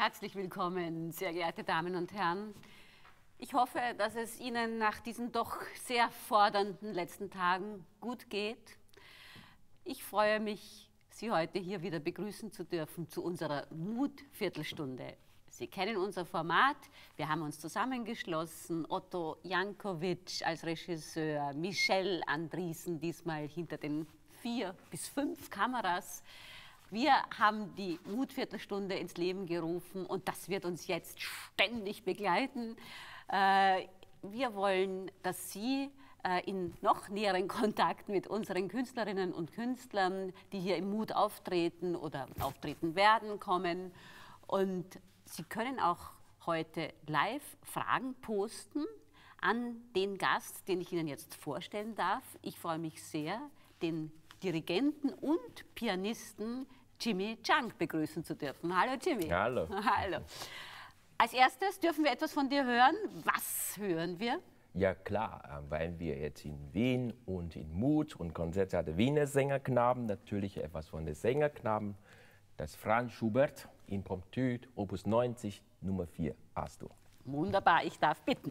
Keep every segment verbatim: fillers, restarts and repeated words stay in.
Herzlich willkommen, sehr geehrte Damen und Herren. Ich hoffe, dass es Ihnen nach diesen doch sehr fordernden letzten Tagen gut geht. Ich freue mich, Sie heute hier wieder begrüßen zu dürfen zu unserer Mutviertelstunde. Sie kennen unser Format. Wir haben uns zusammengeschlossen. Otto Jankovic als Regisseur, Michel Andriessen diesmal hinter den vier bis fünf Kameras. Wir haben die Mutviertelstunde ins Leben gerufen und das wird uns jetzt ständig begleiten. Wir wollen, dass Sie in noch näheren Kontakt mit unseren Künstlerinnen und Künstlern, die hier im Mut auftreten oder auftreten werden, kommen. Und Sie können auch heute live Fragen posten an den Gast, den ich Ihnen jetzt vorstellen darf. Ich freue mich sehr, den Dirigenten und Pianisten Jimmy Chang begrüßen zu dürfen. Hallo Jimmy. Hallo. Hallo. Als erstes dürfen wir etwas von dir hören. Was hören wir? Ja klar, weil wir jetzt in Wien und in Mut und Konzerte der Wiener Sängerknaben, natürlich etwas von den Sängerknaben, das Franz Schubert, Impromptu, Opus neunzig, Nummer vier, Astor. Wunderbar, ich darf bitten.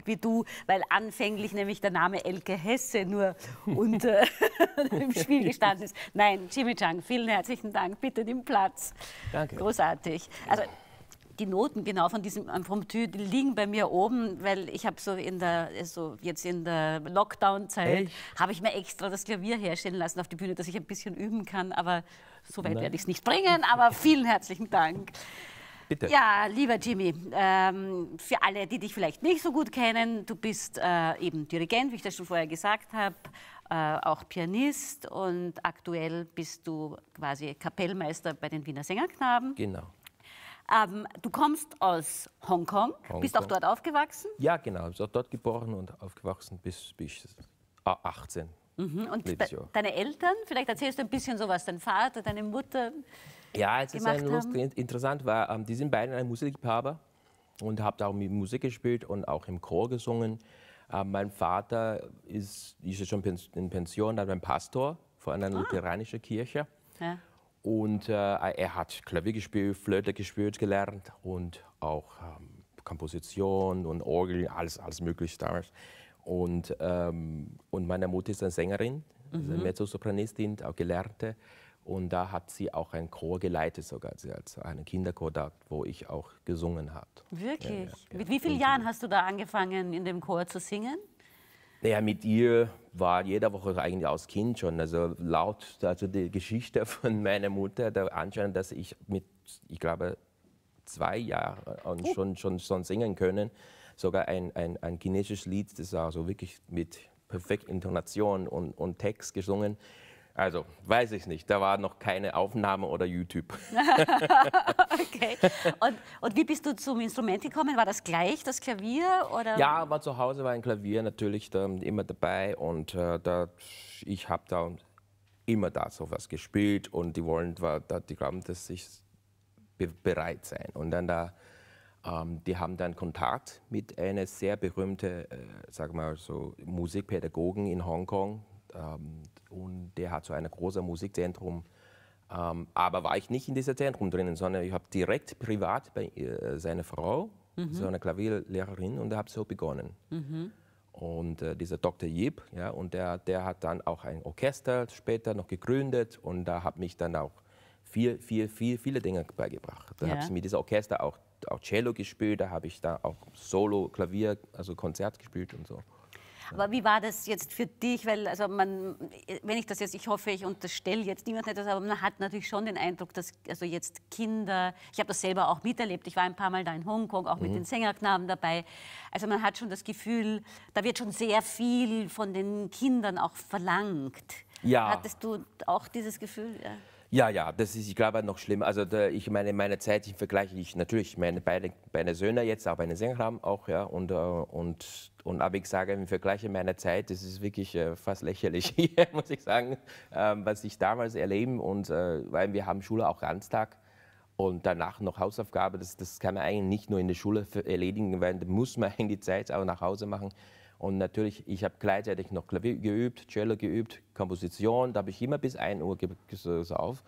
wie du, weil anfänglich nämlich der Name Elke Hesse nur unter im Spiel gestanden ist. Nein, Jimmy Chang, vielen herzlichen Dank. Bitte nimm Platz. Danke. Großartig. Also, die Noten genau von diesem Impromptu, die liegen bei mir oben, weil ich habe so in der, also jetzt in der Lockdown-Zeit, habe ich mir extra das Klavier herstellen lassen auf die Bühne, dass ich ein bisschen üben kann, aber so weit werde ich es nicht bringen, aber vielen herzlichen Dank. Bitte. Ja, lieber Jimmy, ähm, für alle, die dich vielleicht nicht so gut kennen, du bist äh, eben Dirigent, wie ich das schon vorher gesagt habe, äh, auch Pianist und aktuell bist du quasi Kapellmeister bei den Wiener Sängerknaben. Genau. Ähm, du kommst aus Hongkong, Hongkong. Bist auch dort aufgewachsen? Ja, genau. Ich bin auch dort geboren und aufgewachsen bis, bis achtzehn. Mhm. Und de Lebensjahr. deine Eltern, vielleicht erzählst du ein bisschen so was, dein Vater, deine Mutter Ja, es ist gemacht ein lustig, interessant, weil ähm, die sind beide ein Musikliebhaber und habe auch mit Musik gespielt und auch im Chor gesungen. Ähm, mein Vater ist, ist schon in Pension, aber ein Pastor von einer Ah. lutheranischen Kirche. Ja. Und äh, er hat Klavier gespielt, Flöte gespielt, gelernt und auch ähm, Komposition und Orgel, alles, alles Mögliche damals. Und, ähm, und meine Mutter ist eine Sängerin, mhm. ist eine Mezzosopranistin, auch Gelernte. Und da hat sie auch einen Chor geleitet, sogar sie als einen Kinderchor da, wo ich auch gesungen habe. Wirklich? Ja, ja, ja. Mit wie vielen und, Jahren hast du da angefangen, in dem Chor zu singen? Ja, mit ihr war jede Woche eigentlich als Kind schon. Also laut also die Geschichte von meiner Mutter, da anscheinend, dass ich mit, ich glaube, zwei Jahren Oh. schon, schon, schon singen können. Sogar ein, ein, ein chinesisches Lied, das war so wirklich mit perfekter Intonation und, und Text gesungen. Also, weiß ich nicht, da war noch keine Aufnahme oder YouTube. Okay. Und, und wie bist du zum Instrument gekommen? War das gleich, das Klavier? Oder? Ja, aber zu Hause war ein Klavier natürlich da immer dabei und äh, da, ich habe da immer da sowas gespielt und die wollen, da, die glauben, dass ich be bereit sein. Und dann da, ähm, die haben dann Kontakt mit einer sehr berühmten, äh, sag mal so, Musikpädagogen in Hongkong. Ähm, und der hat so ein großes Musikzentrum. Ähm, aber war ich nicht in diesem Zentrum drinnen, sondern ich habe direkt privat bei äh, seiner Frau, mhm. so eine Klavierlehrerin, und habe so begonnen. Mhm. Und äh, dieser Doktor Yip, ja, und der, der hat dann auch ein Orchester später noch gegründet und da habe mich dann auch viel, viel, viel, viele Dinge beigebracht. Da ja. habe ich mit diesem Orchester auch, auch Cello gespielt, da habe ich da auch Solo, Klavier, also Konzert gespielt und so. Aber wie war das jetzt für dich? Weil, also man, wenn ich das jetzt, ich hoffe, ich unterstelle jetzt niemand etwas, aber man hat natürlich schon den Eindruck, dass also jetzt Kinder, ich habe das selber auch miterlebt, ich war ein paar Mal da in Hongkong, auch mit mhm. den Sängerknaben dabei. Also man hat schon das Gefühl, da wird schon sehr viel von den Kindern auch verlangt. Ja. Hattest du auch dieses Gefühl? Ja. Ja, ja, das ist, ich glaube, noch schlimmer. Also der, ich meine, meine Zeit, ich vergleiche ich natürlich meine beide, beide Söhne jetzt, auch meine Sängerknaben auch, ja, und, und, und aber ich sage, im Vergleich meiner Zeit, das ist wirklich äh, fast lächerlich, muss ich sagen, ähm, was ich damals erleben und äh, weil wir haben Schule auch Ganztag und danach noch Hausaufgabe, das, das kann man eigentlich nicht nur in der Schule erledigen, weil da muss man in die Zeit auch nach Hause machen. Und natürlich, ich habe gleichzeitig noch Klavier geübt, Cello geübt, Komposition, da habe ich immer bis ein Uhr so auf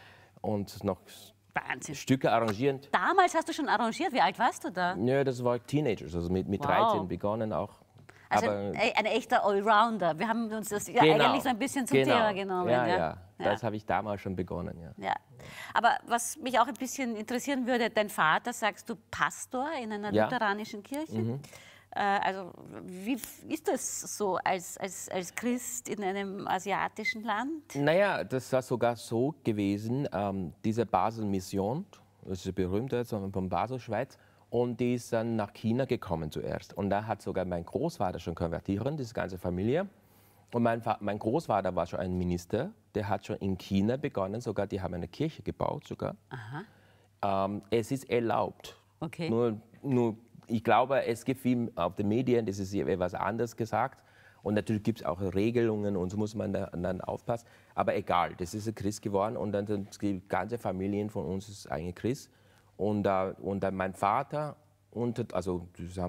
und noch Wahnsinn. Stücke arrangieren. Damals hast du schon arrangiert, wie alt warst du da? Ja, das war Teenagers, also mit, mit Wow. dreizehn begonnen auch. Also Aber, ein, ein echter Allrounder. Wir haben uns das ja genau, eigentlich so ein bisschen zum genau. Thema genommen. Ja, ja. ja, das habe ich damals schon begonnen. Ja. Ja. Aber was mich auch ein bisschen interessieren würde, dein Vater, sagst du, Pastor in einer Ja. lutheranischen Kirche? Mhm. Also wie ist das so als, als, als Christ in einem asiatischen Land? Naja, das war sogar so gewesen, ähm, diese Basel-Mission, das ist berühmt jetzt von Basel, Schweiz, und die ist dann nach China gekommen zuerst. Und da hat sogar mein Großvater schon konvertiert, diese ganze Familie. Und mein, mein Großvater war schon ein Minister, der hat schon in China begonnen, sogar die haben eine Kirche gebaut sogar. Aha. Ähm, es ist erlaubt. Okay. Nur, nur ich glaube, es gibt viel auf den Medien, das ist etwas anderes gesagt. Und natürlich gibt es auch Regelungen und so muss man da, dann aufpassen. Aber egal, das ist ein Christ geworden und dann, dann die ganze Familie von uns ist eigentlich Christ. Und, uh, und dann mein Vater, und, also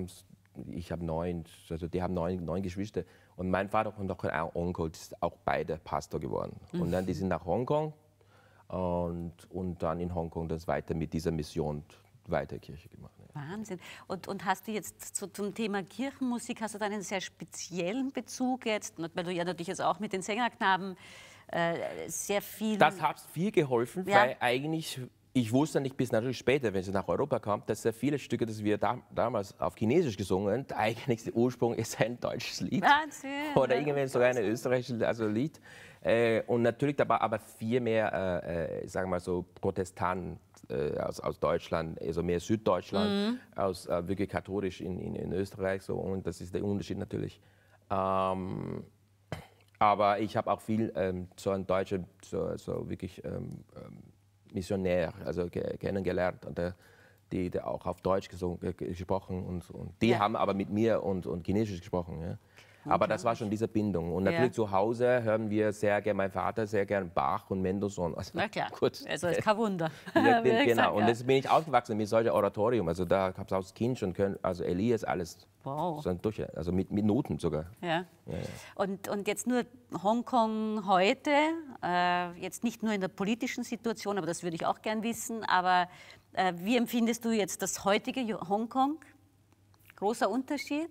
ich habe neun, also die haben neun, neun Geschwister. Und mein Vater und auch ein Onkel, die sind auch beide Pastor geworden. Mhm. Und dann die sind nach Hongkong und, und dann in Hongkong das weiter mit dieser Mission weiter Kirche gemacht. Ja. Wahnsinn. Und, und hast du jetzt so zum Thema Kirchenmusik, hast du da einen sehr speziellen Bezug jetzt, weil du ja natürlich jetzt auch mit den Sängerknaben äh, sehr viel... Das hat viel geholfen, Ja. weil eigentlich, ich wusste nicht bis natürlich später, wenn sie nach Europa kam, dass sehr viele Stücke, die wir da, damals auf Chinesisch gesungen haben, eigentlich der Ursprung ist ein deutsches Lied. Wahnsinn. Oder irgendwann sogar ein österreichisches also Lied. Äh, und natürlich dabei aber viel mehr, äh, äh, sagen wir mal so, Protestanten äh, aus, aus Deutschland, also mehr Süddeutschland, Mhm. aus äh, wirklich katholisch in, in, in Österreich. So, und das ist der Unterschied natürlich. Ähm, aber ich habe auch viel ähm, so einen deutschen, so, so wirklich ähm, ähm, Missionär, also ge kennengelernt. Und der, die, die auch auf Deutsch gesungen, äh, gesprochen und, und die Ja. haben aber mit mir und, und Chinesisch gesprochen. Ja. Aber das war schon diese Bindung. Und natürlich Ja. zu Hause hören wir sehr gerne, mein Vater sehr gerne Bach und Mendelssohn. Also, Na klar, gut. also ist kein Wunder. Ja, Würde ich genau, sagen, und ja. das bin ich aufgewachsen mit solchem Oratorium. Also da habe ich als Kind schon können, also Elias alles Wow. so durch, also mit, mit Noten sogar. Ja. Ja, ja. Und, und jetzt nur Hongkong heute, äh, jetzt nicht nur in der politischen Situation, aber das würde ich auch gern wissen, aber äh, wie empfindest du jetzt das heutige Jo- Hongkong? Großer Unterschied?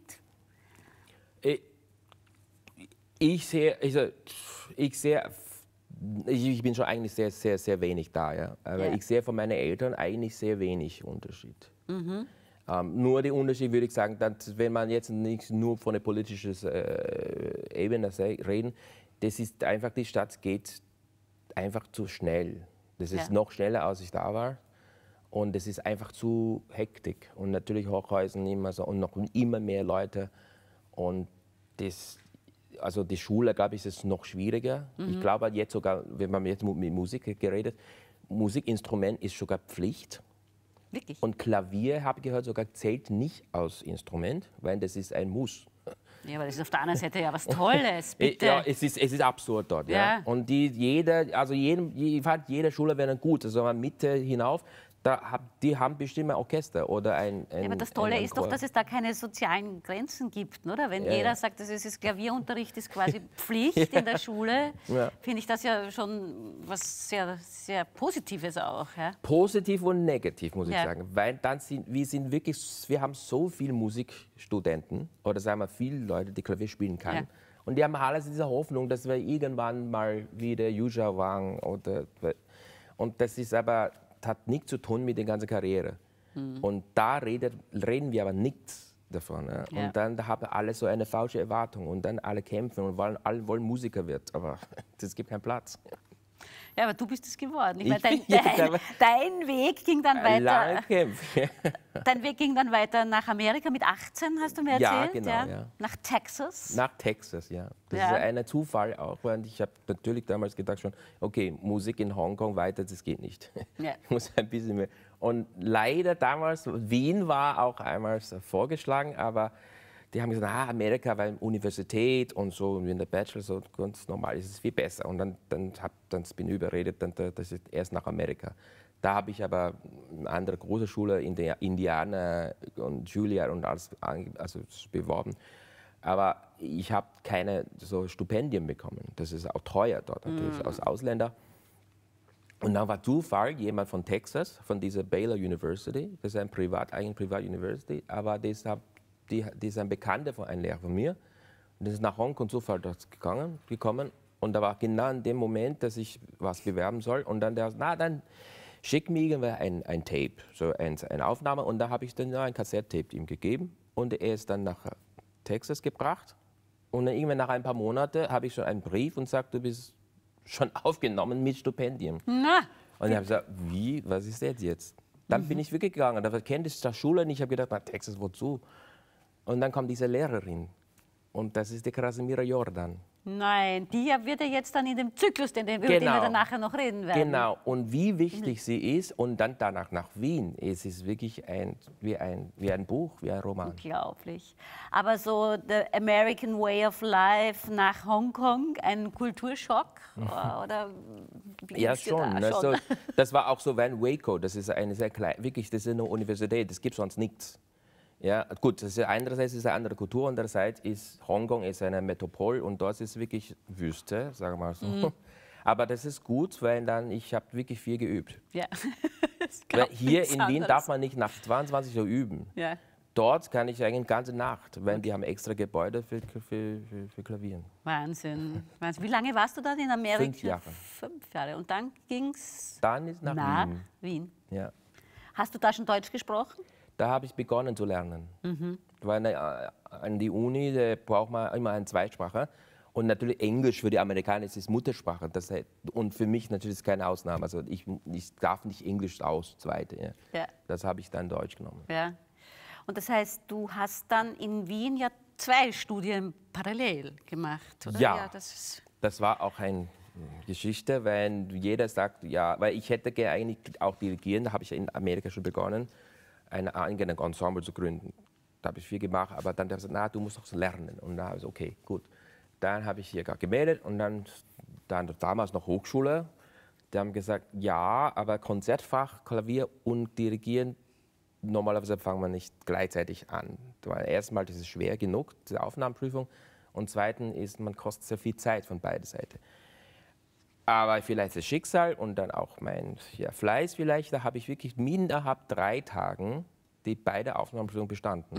Ich, ich sehe, also, ich sehe, ich, ich bin schon eigentlich sehr, sehr, sehr wenig da, ja. Aber Ja. ich sehe von meinen Eltern eigentlich sehr wenig Unterschied. Mhm. Ähm, nur der Unterschied würde ich sagen, dass, wenn man jetzt nicht nur von der politischen äh, Ebene se- reden, das ist einfach, die Stadt geht einfach zu schnell. Das ist Ja. noch schneller, als ich da war. Und es ist einfach zu Hektik. Und natürlich Hochhäusen immer so und noch immer mehr Leute. Und das, also die Schule, glaube ich, ist es noch schwieriger. Ich glaube jetzt sogar, wenn man jetzt mu- mit Musik geredet, Musikinstrument ist sogar Pflicht. Wirklich? Und Klavier, habe ich gehört, sogar zählt nicht als Instrument, weil das ist ein Muss. Ja, aber das ist auf der anderen Seite ja was Tolles, bitte. Ja, es ist, es ist absurd dort. Ja. Ja. Und die, jeder, also jedem, je- fast jede Schule wäre gut. Also man Mitte hinauf, da hab, die haben bestimmt ein Orchester oder ein, ein Ja, aber das Tolle ein, ein ist doch, Chor. dass es da keine sozialen Grenzen gibt, oder? Wenn Ja, jeder ja. sagt, das ist, das Klavierunterricht ist quasi Pflicht in der Schule, Ja. finde ich das ja schon was sehr, sehr Positives auch. Ja? Positiv und negativ, muss ich Ja. sagen. Weil dann sind, wir sind wirklich, wir haben so viele Musikstudenten oder sagen wir viele Leute, die Klavier spielen können. Ja. Und die haben alles diese Hoffnung, dass wir irgendwann mal wieder Yuja Wang oder und das ist aber hat nichts zu tun mit der ganzen Karriere. Und da redet, reden wir aber nichts davon. Ja. Ja. Und dann haben alle so eine falsche Erwartung und dann alle kämpfen und wollen, alle wollen Musiker werden. Aber es gibt keinen Platz. Ja, aber du bist es geworden. Ich Ich meine, dein, bin jetzt dein, aber- dein Weg ging dann weiter. Lange kämpfen. Dein Weg ging dann weiter nach Amerika mit achtzehn, hast du mir Ja, erzählt? genau, ja. Nach Texas. Nach Texas, ja. Das Ja. ist ein Zufall auch, weil ich habe natürlich damals gedacht schon, okay, Musik in Hongkong weiter, das geht nicht. Ja. Ich muss ein bisschen mehr. Und leider damals, Wien war auch einmal so vorgeschlagen, aber die haben gesagt, ah, Amerika, weil Universität und so, und in der Bachelor, so ganz normal, ist es viel besser. Und dann, dann, hab, dann bin ich überredet, dann, das ist erst nach Amerika. Da habe ich aber eine andere große Schule in der Indiana und Juilliard und alles ange- also beworben. Aber ich habe keine so Stipendien bekommen. Das ist auch teuer dort natürlich, als Ausländer. Und dann war Zufall, jemand von Texas, von dieser Baylor University, das ist ein Privat, eigentlich Privat University, aber das, hab, die, die ist ein Bekannter von einem Lehrer von mir. Und das ist nach Hongkong Zufall dort gegangen, gekommen. Und da war genau in dem Moment, dass ich was bewerben soll. Und dann der, na dann schick mir irgendwer ein, ein Tape, so ein, eine Aufnahme. Und da habe ich dann ja, ein Kassetttape ihm gegeben. Und er ist dann nach Texas gebracht. Und dann irgendwann nach ein paar Monaten habe ich schon einen Brief und sagt, du bist schon aufgenommen mit Stipendium. Na, Und ich habe gesagt, wie, was ist das jetzt? Dann bin ich wirklich gegangen. Da kennt ich die Schule nicht. Ich habe gedacht, na, Texas, wozu? Und dann kommt diese Lehrerin. Und das ist die Krasimira Jordan. nein, die ja wird ja jetzt dann in dem Zyklus, den, über den wir Genau. dann nachher noch reden werden. Genau. Und wie wichtig sie ist. Und dann danach nach Wien. Es ist wirklich ein, wie, ein, wie ein Buch, wie ein Roman. Unglaublich. Aber so the American Way of Life nach Hongkong, ein Kulturschock? Oder wie Ja, ging's dir schon. da Also, das war auch so wie in Waco. Das ist eine sehr kleine, wirklich, das ist eine Universität. Das gibt sonst nichts. Ja, gut, das ist einerseits ist eine andere Kultur, andererseits ist Hongkong ist eine Metropole und dort ist wirklich Wüste, sagen wir mal so. Aber das ist gut, weil dann ich habe wirklich viel geübt. Ja. Weil hier in Wien darf man nicht nach zweiundzwanzig Uhr üben. Ja. Dort kann ich eigentlich ganze Nacht, weil die haben extra Gebäude für, für, für, für Klavieren. Wahnsinn. Wahnsinn. Wie lange warst du dann in Amerika? Fünf Jahre. Fünf Jahre. Und dann ging es Dann ist nach, nach Wien. Wien. Ja. Hast du da schon Deutsch gesprochen? Da habe ich begonnen zu lernen. Mhm. Weil äh, an die Uni da braucht man immer eine Zweitsprache. Und natürlich Englisch für die Amerikaner ist Muttersprache. Das, und für mich natürlich ist keine Ausnahme. Also ich, ich darf nicht Englisch aus, zweite. Ja. Ja. Das habe ich dann Deutsch genommen. Ja. Und das heißt, du hast dann in Wien ja zwei Studien parallel gemacht, oder? Ja, ja das, ist das war auch eine Geschichte, wenn jeder sagt, ja, weil ich hätte gerne eigentlich auch dirigieren, da habe ich in Amerika schon begonnen, ein eigenes Ensemble zu gründen. Da habe ich viel gemacht, aber dann habe ich gesagt, na, du musst doch lernen. Und da habe ich gesagt, okay, gut. Dann habe ich hier gemeldet und dann, dann damals noch Hochschule. Die haben gesagt, ja, aber Konzertfach, Klavier und Dirigieren, normalerweise fangen wir nicht gleichzeitig an. Weil erstmal ist es schwer genug, diese Aufnahmeprüfung. Und zweitens ist, man kostet sehr viel Zeit von beiden Seiten. Aber vielleicht das Schicksal und dann auch mein ja, Fleiß vielleicht, da habe ich wirklich innerhalb drei Tagen die beide Aufnahmeprüfungen bestanden.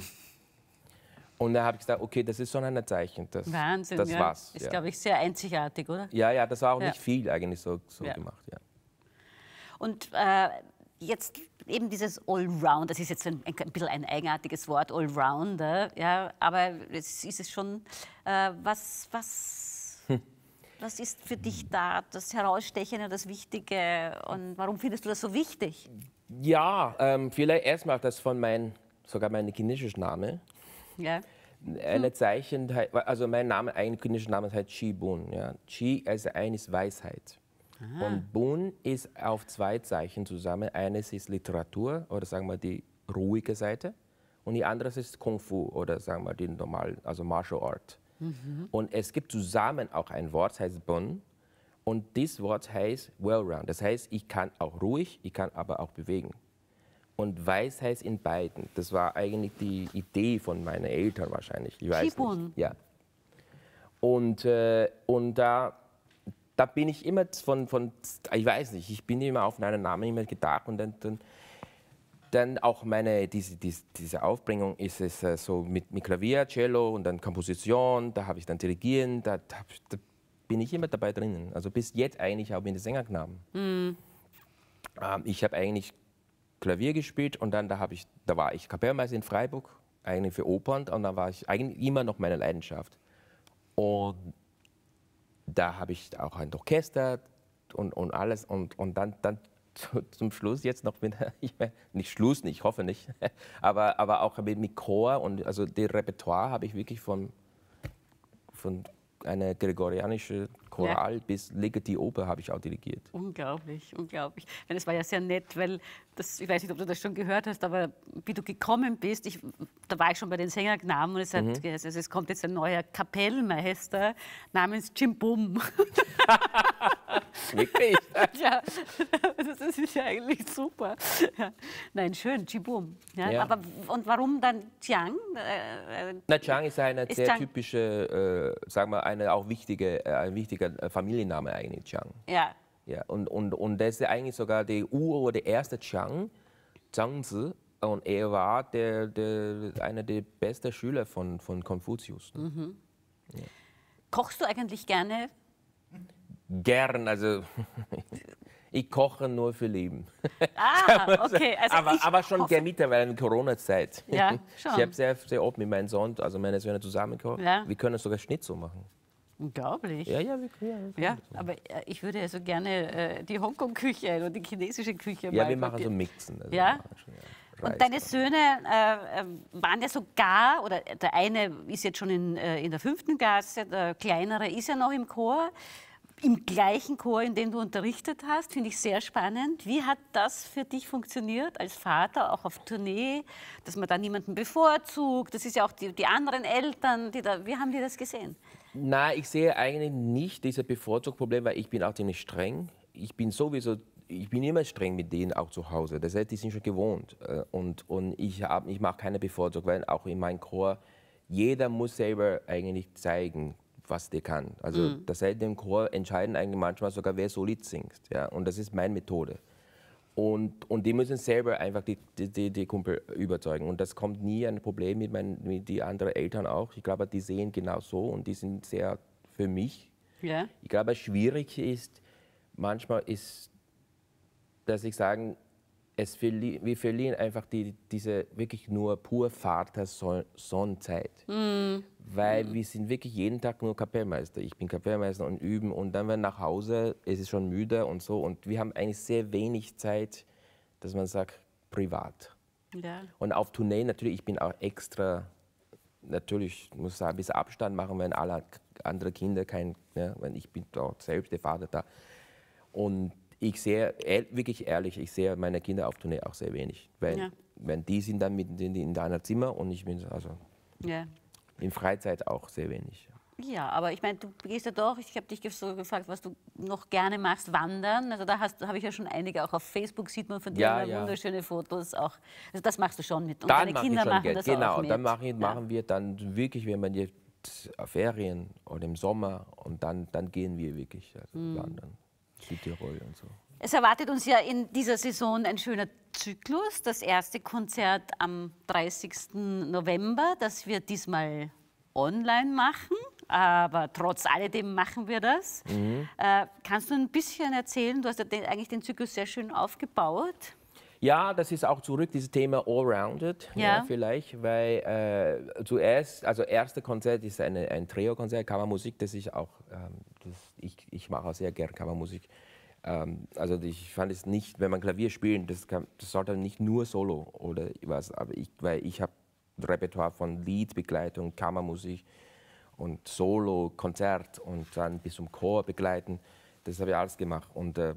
Und da habe ich gesagt, okay, das ist schon ein Zeichen. Das, Wahnsinn, das ja. war's. Ist, ja. glaube ich, sehr einzigartig, oder? Ja, ja, das war auch ja. nicht viel eigentlich so, so ja. gemacht. Ja. Und äh, jetzt eben dieses Allround, das ist jetzt ein, ein bisschen ein eigenartiges Wort, Allrounder, ja, aber es ist es schon, äh, was, was, hm. was ist für dich da das Herausstechende, das Wichtige und warum findest du das so wichtig? Ja, ähm, vielleicht erstmal das von meinem, sogar mein chinesischer Name. Ja. Eine hm. Zeichen, also mein Name, ein chinesischer Name heißt Qi Bun. Ja. Qi also eines Weisheit. Ah. Und Bun ist auf zwei Zeichen zusammen. Eines ist Literatur oder sagen wir die ruhige Seite und die andere ist Kung Fu oder sagen wir die normal, also Martial Art. Mhm. Und es gibt zusammen auch ein Wort, das heißt Bun. Und dieses Wort heißt well-round. Das heißt, ich kann auch ruhig, ich kann aber auch bewegen. Und Weisheit in beiden. Das war eigentlich die Idee von meinen Eltern wahrscheinlich. Ich weiß nicht. Ja. Und, äh, und da, da bin ich immer von, von, ich weiß nicht, ich bin immer auf einen Namen immer gedacht. Und dann, dann, dann auch meine, diese, diese, diese Aufbringung ist es äh, so mit, mit Klavier, Cello und dann Komposition. Da habe ich dann Dirigieren. Da, da, da bin ich immer dabei drinnen. Also bis jetzt eigentlich auch in den Sängerknaben. Mhm. Ähm, ich habe eigentlich Klavier gespielt und dann da, habe ich, da war ich Kapellmeister in Freiburg, eigentlich für Opern und da war ich eigentlich immer noch meine Leidenschaft. Und da habe ich auch ein Orchester und, und alles und, und dann, dann zum Schluss jetzt noch mit, ich meine, nicht Schluss, nicht, ich hoffe nicht, aber, aber auch mit, mit Chor und also das Repertoire habe ich wirklich von, von eine gregorianische Choral ja. bis Ligeti Oper habe ich auch dirigiert. Unglaublich, unglaublich. Es war ja sehr nett, weil, das, ich weiß nicht, ob du das schon gehört hast, aber wie du gekommen bist, ich, da war ich schon bei den Sängerknaben und es, hat, mhm. also es kommt jetzt ein neuer Kapellmeister namens Jim Bum. Wirklich? Ja, das ist ja eigentlich super. Ja. Nein, schön, Chibum. Ja, ja. Aber, und warum dann Chiang? Äh, Na, Chiang ist eine ist sehr Chiang typische, äh, sagen wir, eine auch wichtige, äh, ein wichtiger Familienname eigentlich, Chiang. Ja. Ja, und, und, und das ist eigentlich sogar der Ur- oder der erste Chiang, Zhangzi, und er war der, der, einer der besten Schüler von, von Konfuzius. Ne? Mhm. Ja. Kochst du eigentlich gerne? Gern, also ich koche nur für Leben. Ah, okay. Also aber, aber schon gerne mittlerweile in Corona-Zeit. Ja, schon. Ich habe sehr, sehr oft mit meinem Sohn, also meine Söhne zusammen gekocht. Ja. Wir können sogar Schnitzel machen. Unglaublich. Ja, ja, wir, ja, wir ja aber äh, ich würde also gerne äh, die Hongkong-Küche oder die chinesische Küche Ja, wir machen so Mixen. Also ja? Schon, ja. Und deine Söhne äh, waren ja sogar, oder der eine ist jetzt schon in, äh, in der fünften Klasse, der kleinere ist ja noch im Chor. Im gleichen Chor, in dem du unterrichtet hast, finde ich sehr spannend. Wie hat das für dich funktioniert als Vater, auch auf Tournee, dass man da niemanden bevorzugt? Das ist ja auch die, die anderen Eltern, die da, wie haben die das gesehen? Nein, ich sehe eigentlich nicht dieses Bevorzugproblem, weil ich bin auch ziemlich streng. Ich bin sowieso, ich bin immer streng mit denen auch zu Hause. Das heißt, die sind schon gewohnt. Und, und ich, ich mache keine Bevorzugung, weil auch in meinem Chor, jeder muss selber eigentlich zeigen, was der kann. Also mhm. das heißt, im Chor entscheiden eigentlich manchmal sogar, wer Solist singt. Ja? Und das ist meine Methode. Und, und die müssen selber einfach die, die, die Kumpel überzeugen. Und das kommt nie ein Problem mit, meinen, mit die anderen Eltern auch. Ich glaube, die sehen genau so und die sind sehr für mich. Ja. Ich glaube, schwierig ist, manchmal ist, dass ich sagen, es verli wir verlieren einfach die, diese wirklich nur pur Vater-Sohn-Zeit. Mm. Weil mm. wir sind wirklich jeden Tag nur Kapellmeister. Ich bin Kapellmeister und üben und dann, wenn wir nach Hause, ist es schon müde und so. Und wir haben eigentlich sehr wenig Zeit, dass man sagt, privat. Ja. Und auf Tournee natürlich, ich bin auch extra, natürlich muss ich sagen, ein bisschen Abstand machen, wenn alle andere Kinder kein, ja, wenn ich bin dort selbst der Vater da. Und ich sehe, wirklich ehrlich, ich sehe meine Kinder auf Tournee auch sehr wenig. Weil, ja. wenn die sind dann mit in, in deiner Zimmer und ich bin also ja. in Freizeit auch sehr wenig. Ja, aber ich meine, du gehst ja doch, ich habe dich so gefragt, was du noch gerne machst, wandern. Also da habe ich ja schon einige, auch auf Facebook sieht man von dir ja, ja. wunderschöne Fotos. Auch. Also das machst du schon mit. Und dann deine Kinder machen Geld. das genau, auch mit. Genau, dann machen, ja. machen wir dann wirklich, wenn man jetzt Ferien oder im Sommer und dann, dann gehen wir wirklich also mhm. wandern. Südtirol und so. Es erwartet uns ja in dieser Saison ein schöner Zyklus. Das erste Konzert am dreißigsten November, das wir diesmal online machen. Aber trotz alledem machen wir das. Mhm. Äh, kannst du ein bisschen erzählen? Du hast ja den, eigentlich den Zyklus sehr schön aufgebaut. Ja, das ist auch zurück, dieses Thema Allrounded, ja. ja, vielleicht, weil äh, zuerst, also erste Konzert ist eine, ein Trio-Konzert, Kammermusik, das ich auch, ähm, das, ich, ich mache auch sehr gerne Kammermusik. Ähm, also ich fand es nicht, wenn man Klavier spielt, das, kann, das sollte nicht nur Solo oder was, aber ich, weil ich habe ein Repertoire von Liedbegleitung, Kammermusik und Solo, Konzert und dann bis zum Chor begleiten, das habe ich alles gemacht und äh,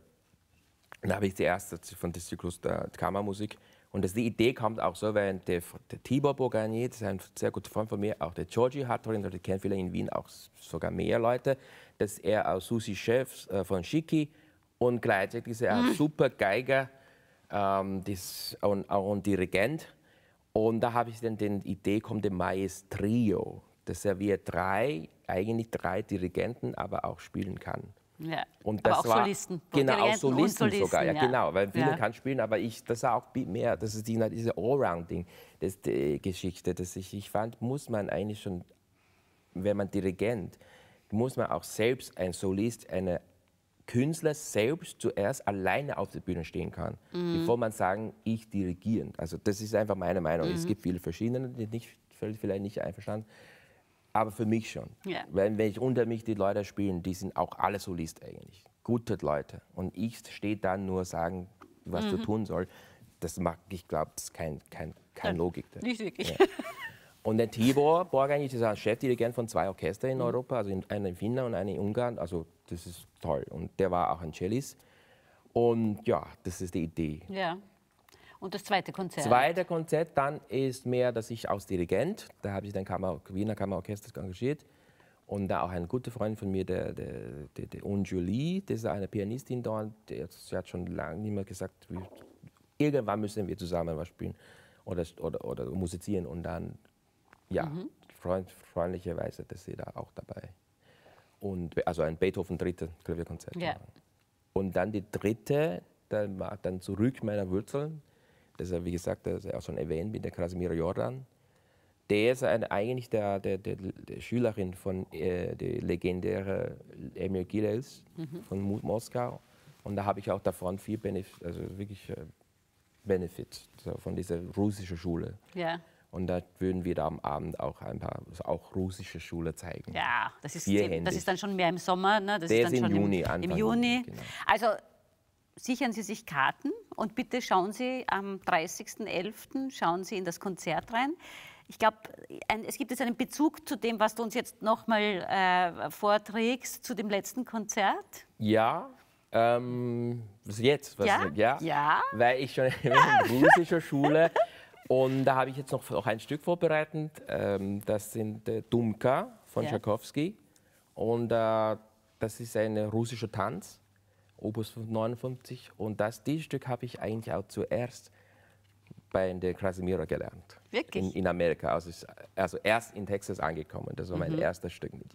dann habe ich die erste von dem Zyklus der Kammermusik. Und das, die Idee kommt auch so, weil der, der Tibor Bourganier, das ist ein sehr guter Freund von mir, auch der Georgi Hatterin, die kennen viele in Wien auch sogar mehr Leute, dass er auch Susi Chef äh, von Schicki und gleichzeitig ist er ein super Geiger ähm, das, und auch ein Dirigent. Und da habe ich dann die Idee, kommt der Maestrio, dass er wie drei, eigentlich drei Dirigenten, aber auch spielen kann. Ja, und das aber auch war, Solisten. Genau, auch Solisten, Solisten sogar, ja, ja. genau, weil viele ja. kann spielen, aber ich, das war auch mehr, das ist die, diese Allround-Ding, das ist die Geschichte, dass ich, ich fand, muss man eigentlich schon, wenn man Dirigent, muss man auch selbst ein Solist, eine Künstler selbst zuerst alleine auf der Bühne stehen kann, mhm. bevor man sagen, ich dirigieren. Also das ist einfach meine Meinung. Mhm. Es gibt viele verschiedene, die nicht, vielleicht nicht einverstanden. Aber für mich schon. Ja. Wenn, wenn ich unter mich die Leute spielen, die sind auch alle Solist eigentlich. Gute Leute. Und ich stehe dann nur sagen, was mhm. du tun soll. Das mag, ich glaube, das ist kein, kein, keine Logik. Da. Nicht wirklich. Ja. Und der Tibor Bourganier ist ein Chefdirigent von zwei Orchestern in Europa, also einer in Finnland und einer in Ungarn. Also das ist toll. Und der war auch ein Cellist. Und ja, das ist die Idee. Ja. Und das zweite Konzert? Zweite Konzert dann ist mehr, dass ich als Dirigent, da habe ich den Kammer, Wiener Kammerorchester engagiert. Und da auch ein guter Freund von mir, der, der, der, der Unjulie, das ist eine Pianistin dort, die, sie hat schon lange nicht mehr gesagt, wie, irgendwann müssen wir zusammen was spielen oder, oder, oder musizieren. Und dann, ja, mhm. freund, freundlicherweise, dass sie da auch dabei. Und, also ein Beethoven dritte Klavierkonzert. Ja. Und dann die dritte, dann, dann zurück meiner Wurzeln. Das ist, wie gesagt, das ist auch schon erwähnt mit der Krasimir Jordan. Der ist ein, eigentlich der, der, der, der Schülerin von äh, der legendären Emil Gilels mhm. von Moskau. Und da habe ich auch davon viel Benefit, also wirklich äh, Benefit so, von dieser russischen Schule. Ja. Und da würden wir da am Abend auch ein paar also auch russische Schule zeigen. Ja, das ist, die, das ist dann schon mehr im Sommer. Ne? Das der ist dann ist im schon Juni. Im, Anfang im Juni. Juni genau. Also sichern Sie sich Karten und bitte schauen Sie am dreißigsten elften schauen Sie in das Konzert rein. Ich glaube, es gibt jetzt einen Bezug zu dem, was du uns jetzt noch mal äh, vorträgst, zu dem letzten Konzert. Ja, ähm, was jetzt? Was, ja? ja, ja. Weil ich schon in der russischen Schule und da habe ich jetzt noch, noch ein Stück vorbereitet. Ähm, das sind äh, Dumka von ja. Tschaikowski und äh, das ist ein russischer Tanz. Opus neunundfünfzig. Und das, dieses Stück habe ich eigentlich auch zuerst bei der Krasimira gelernt. Wirklich? In, in Amerika. Also, also erst in Texas angekommen. Das war mein mhm. erstes Stück mit ihr.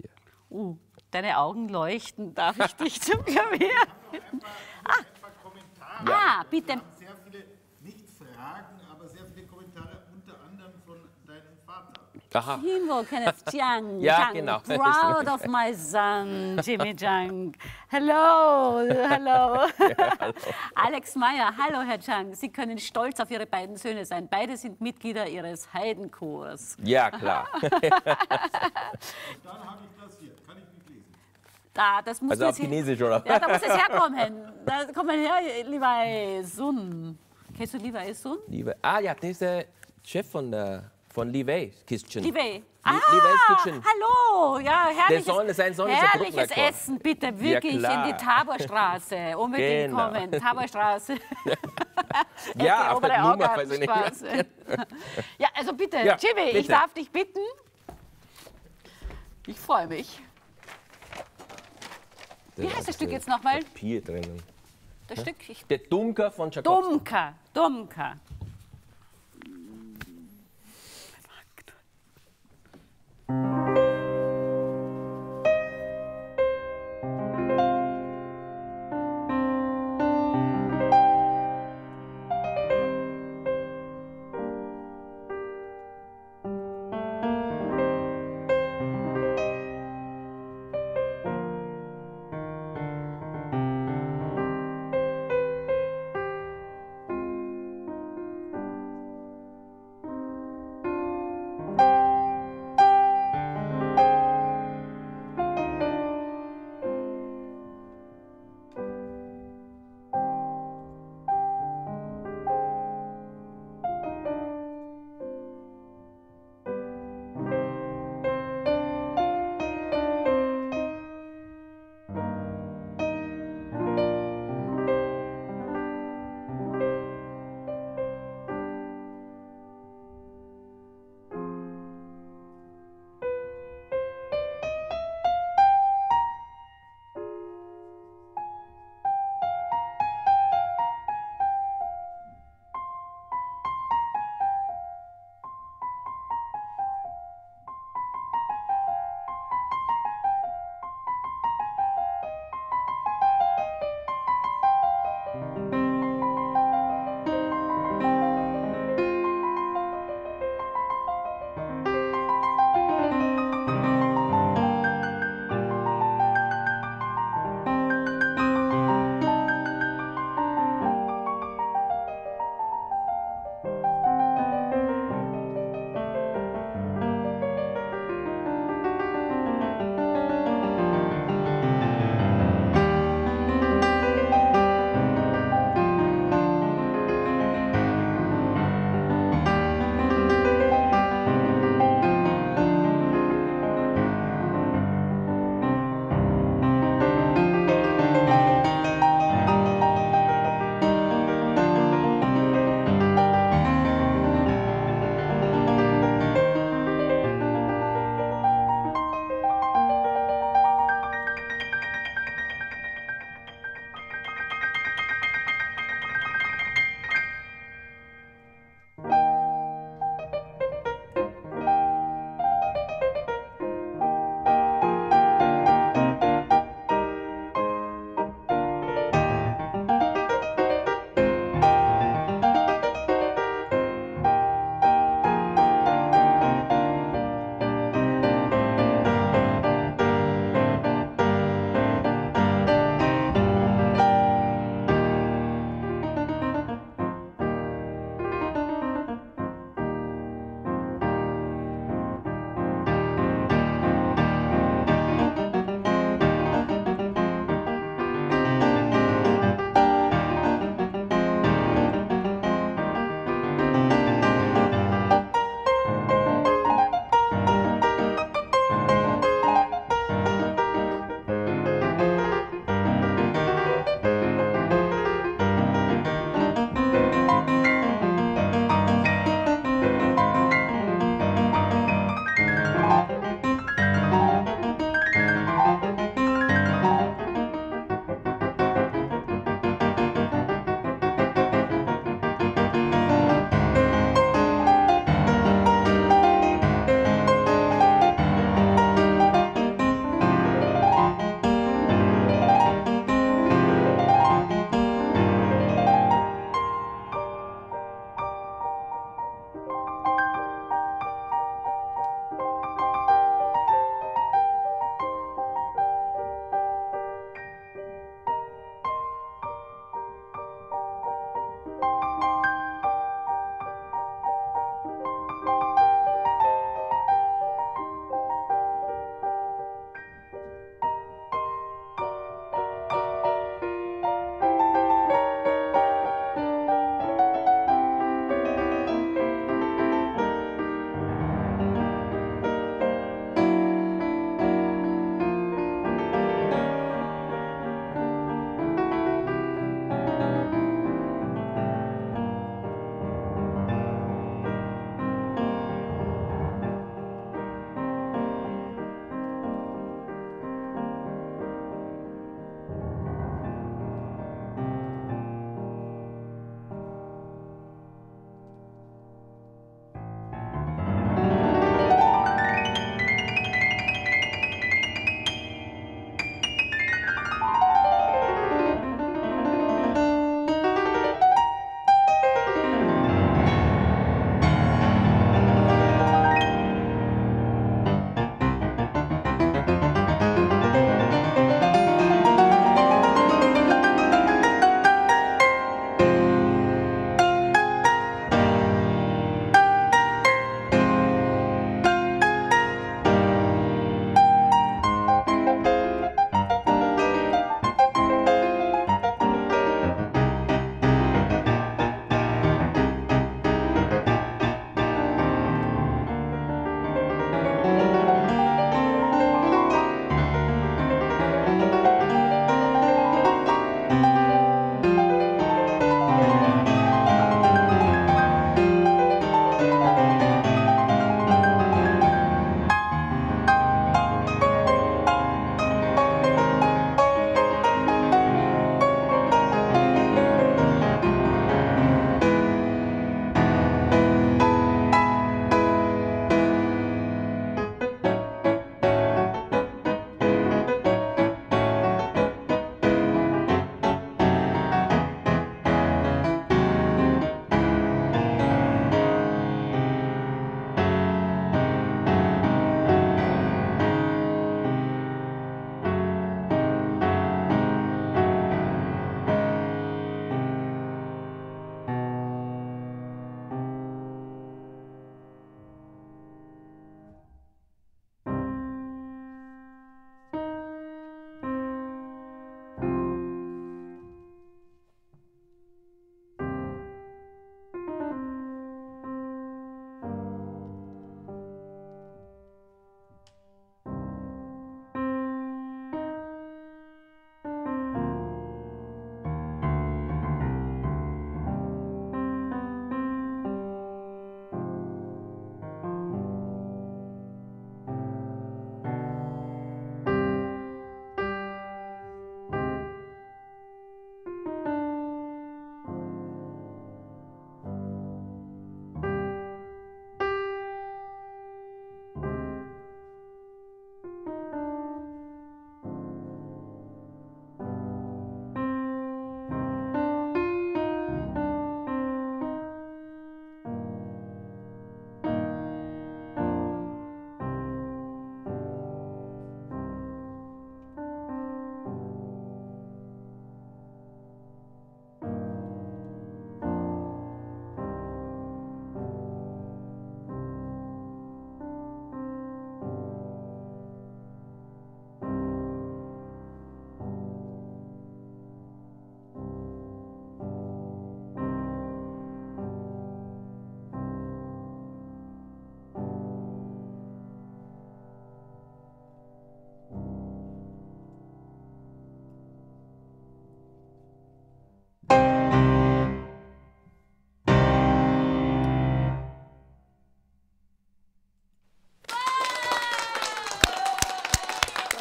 Uh, deine Augen leuchten. Darf ich dich zum Klavier bitten? Ah, ah, bitte. Wir haben sehr viele, nicht Fragen, aber sehr viele Kommentare, unter anderem von deinem Vater. Aha. Hinwo Kenneth Chiang. Ja, Chiang, genau. Proud of my son, Jimmy Chiang. Hello, hello. Alex Meyer, hallo Herr Chiang. Sie können stolz auf Ihre beiden Söhne sein. Beide sind Mitglieder Ihres Heidenchors. Ja, klar. Dann habe ich das hier, kann ich nicht lesen. Da, das muss Also jetzt auf hier- Chinesisch, oder? Ja, da muss es herkommen. Da komm mal her, Levi Sun. Kennst du Levi Sun? Liebe, ah ja, der ist der Chef von, der, von Levi's Kitchen. Levi. Ah, Ah, Levi's Kitchen. hallo. Ja, herrliches, Sohn- sein Sohn ist ein herrliches Brückenrektor. Essen, bitte, wirklich klar. in die Taborstraße. Unbedingt Genau. kommen. Taborstraße. Ja, Ecke, aber obere die Nummer weiß ich nicht mehr. Augartenstraße. Ja, also bitte, Ja, Jimmy, ich bitte. darf dich bitten. Ich freue mich. Wie heißt das Stück jetzt nochmal? Papier drinnen. Das Stück? Ich, Der Dumka von Tchaikovsky. Dumka. Dumka.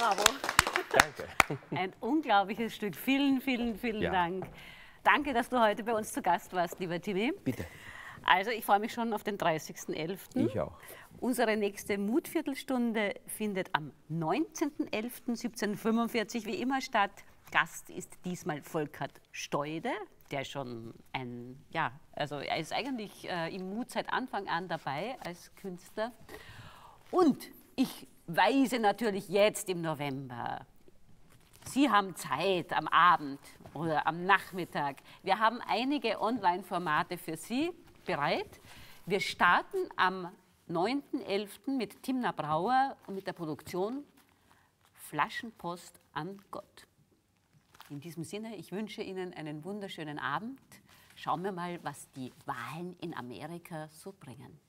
Bravo. Danke. Ein unglaubliches Stück. Vielen, vielen, vielen Ja. Dank. Danke, dass du heute bei uns zu Gast warst, lieber Timmy. Bitte. Also, ich freue mich schon auf den dreißigsten elften Ich auch. Unsere nächste Mutviertelstunde findet am neunzehnten elften siebzehnhundertfünfundvierzig wie immer statt. Gast ist diesmal Volkert Steude, der schon ein, ja, also er ist eigentlich äh, im Mut seit Anfang an dabei als Künstler. Und ich weise natürlich jetzt im November. Sie haben Zeit am Abend oder am Nachmittag. Wir haben einige Online-Formate für Sie bereit. Wir starten am neunten elften mit Timna Brauer und mit der Produktion Flaschenpost an Gott. In diesem Sinne, ich wünsche Ihnen einen wunderschönen Abend. Schauen wir mal, was die Wahlen in Amerika so bringen.